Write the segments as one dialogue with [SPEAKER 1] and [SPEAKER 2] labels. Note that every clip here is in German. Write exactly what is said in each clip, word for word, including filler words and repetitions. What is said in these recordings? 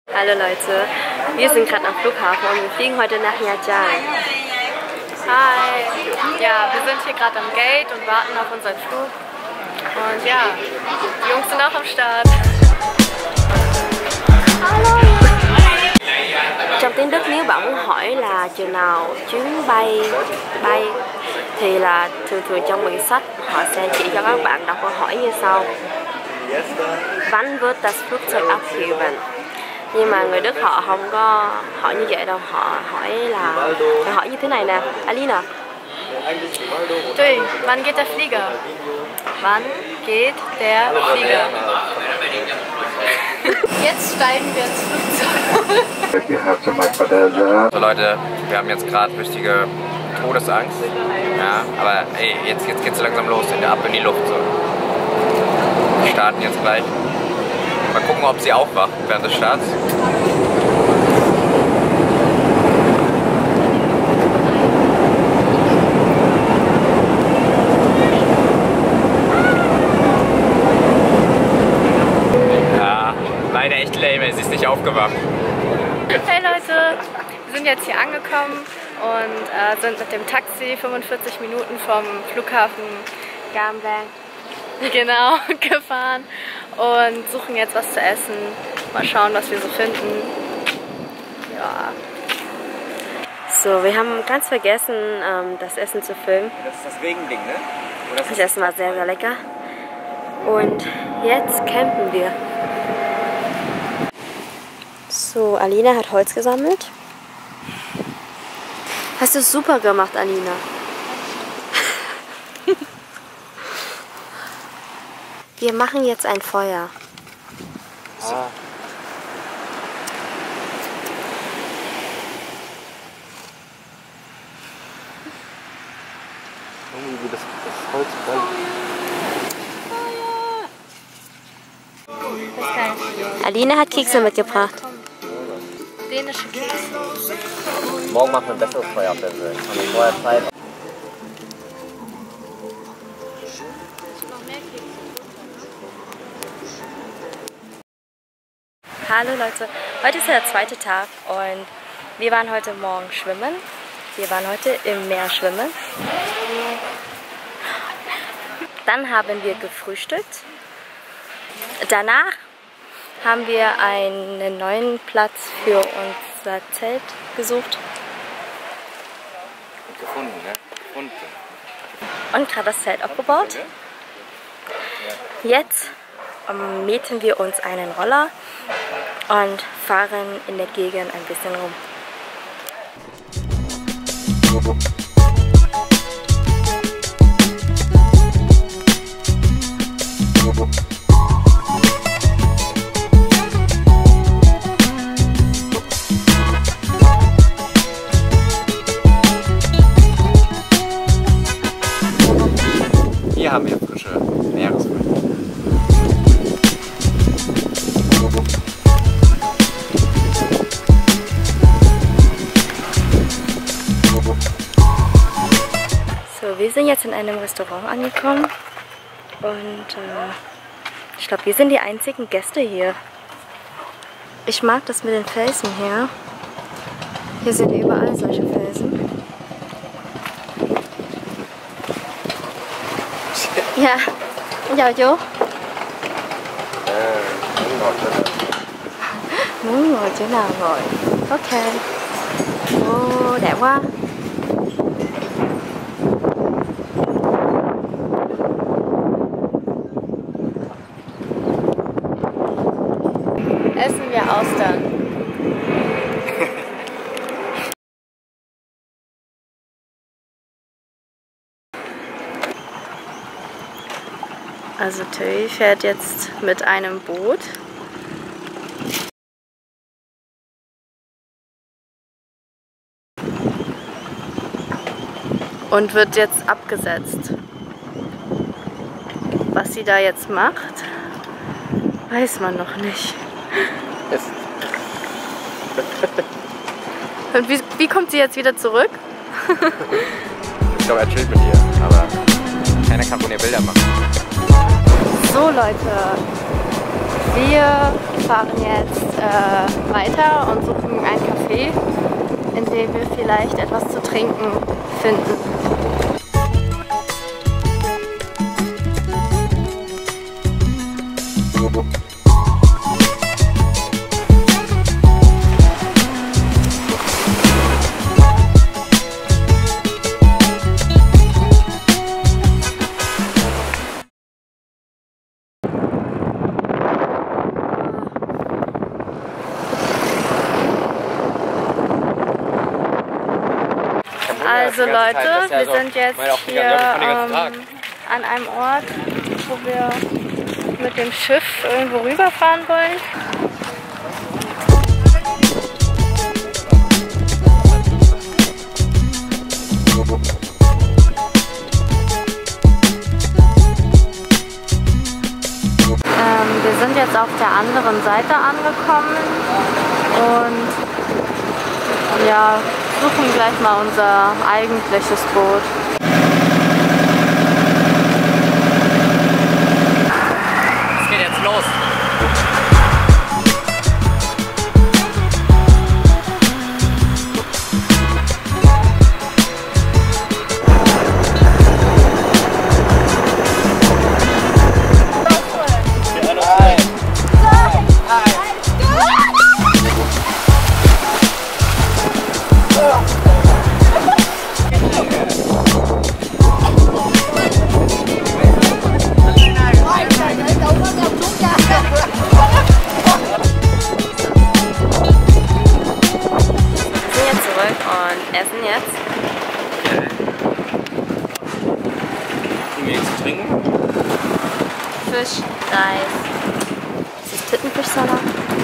[SPEAKER 1] Hallo Leute, wir sind gerade am Flughafen und wir fliegen heute nach Nha-Trang.
[SPEAKER 2] Hi! Ja, wir sind hier gerade am Gate und warten auf unseren Flug. Und ja, die Jungs sind auch am Start.
[SPEAKER 1] Hello. Trong tiếng Đức nếu bạn muốn hỏi là chừng nào chuyến bay bay thì là thường thường trong quyển sách họ sẽ chỉ cho các bạn đọc câu hỏi như sau. Wann wird das Flugzeug abheben? Nhưng mà người Đức họ không có hỏi như vậy đâu, họ hỏi là họ hỏi như thế này nè, Alina.
[SPEAKER 2] Hey, wann geht der Flieger? Wann geht der Flieger? Jetzt steigen wir ins Flugzeug.
[SPEAKER 3] So Leute, wir haben jetzt gerade richtige Todesangst. Ja, aber ey, jetzt, jetzt geht's langsam los, ab in die Luft so. Wir starten jetzt gleich. Mal gucken, ob sie aufwacht während des Starts. Ja, leider echt lame, sie ist nicht aufgewacht.
[SPEAKER 2] Hey Leute, wir sind jetzt hier angekommen und äh, sind mit dem Taxi fünfundvierzig Minuten vom Flughafen
[SPEAKER 1] Cam Ranh
[SPEAKER 2] genau gefahren und suchen jetzt was zu essen. Mal schauen, was wir so finden. Ja.
[SPEAKER 1] So, wir haben ganz vergessen, ähm, das Essen zu filmen.
[SPEAKER 3] Das ist das Regending, ne? Oder
[SPEAKER 1] Das Essen war sehr, sehr lecker. Und jetzt campen wir. So, Alina hat Holz gesammelt. Hast du super gemacht, Alina. Wir machen jetzt ein Feuer.
[SPEAKER 3] Ah. Irgendwie wie das, das Holz brennt.
[SPEAKER 1] Alina hat Kekse mitgebracht.
[SPEAKER 2] Dänische Kekse.
[SPEAKER 3] Morgen machen wir ein besseres Feuer auf der Höhe. Haben wir vorher Zeit.
[SPEAKER 1] Hallo Leute, heute ist ja der zweite Tag und wir waren heute Morgen schwimmen. Wir waren heute im Meer schwimmen. Dann haben wir gefrühstückt. Danach haben wir einen neuen Platz für unser Zelt gesucht.
[SPEAKER 3] Gefunden, ne? Gefunden.
[SPEAKER 1] Und gerade das Zelt aufgebaut. Jetzt ähm, mieten wir uns einen Roller und fahren in der Gegend ein bisschen rum.
[SPEAKER 3] Hier haben wir frische Meeresfrüchte.
[SPEAKER 1] So, wir sind jetzt in einem Restaurant angekommen und äh, ich glaube, wir sind die einzigen Gäste hier. Ich mag das mit den Felsen hier. Hier sind überall solche Felsen. Ja, chào chú. Muốn ngồi chỗ nào ngồi. Ok. Ô, đẹp quá.
[SPEAKER 2] Essen wir Austern. Also Töi fährt jetzt mit einem Boot. Und wird jetzt abgesetzt. Was sie da jetzt macht, weiß man noch nicht. Und wie, wie kommt sie jetzt wieder zurück?
[SPEAKER 3] Ich glaube, er chillt mit ihr, aber keiner kann von ihr Bilder machen.
[SPEAKER 1] So Leute,
[SPEAKER 2] Wir fahren jetzt äh, weiter und suchen ein Café, in dem wir vielleicht etwas zu trinken finden. Also Leute, wir sind jetzt hier ähm, an einem Ort, wo wir mit dem Schiff irgendwo rüberfahren wollen. Ähm, wir sind jetzt auf der anderen Seite angekommen und ja, suchen gleich mal unser eigentliches Boot.
[SPEAKER 3] Es geht jetzt los.
[SPEAKER 1] Und essen jetzt.
[SPEAKER 3] Kriegen wir nichts zu trinken?
[SPEAKER 1] Fisch, Reis. Das ist Tintenfischsalat.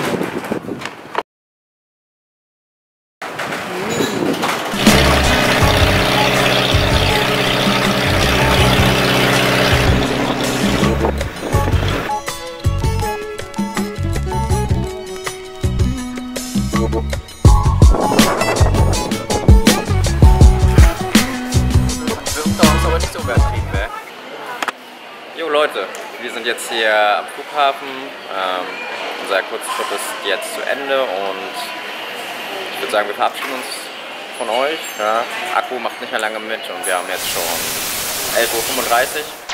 [SPEAKER 3] Jo Leute, wir sind jetzt hier am Flughafen. Ähm, unser Kurztrip ist jetzt zu Ende und ich würde sagen, wir verabschieden uns von euch. Ja. Akku macht nicht mehr lange mit und wir haben jetzt schon elf Uhr fünfunddreißig.